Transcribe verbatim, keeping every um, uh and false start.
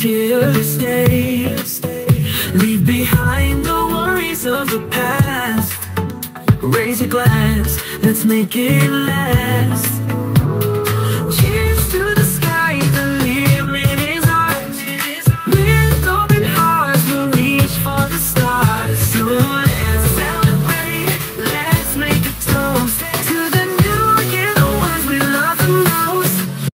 here to stay. Leave behind the worries of the past. Raise your glass, let's make it last.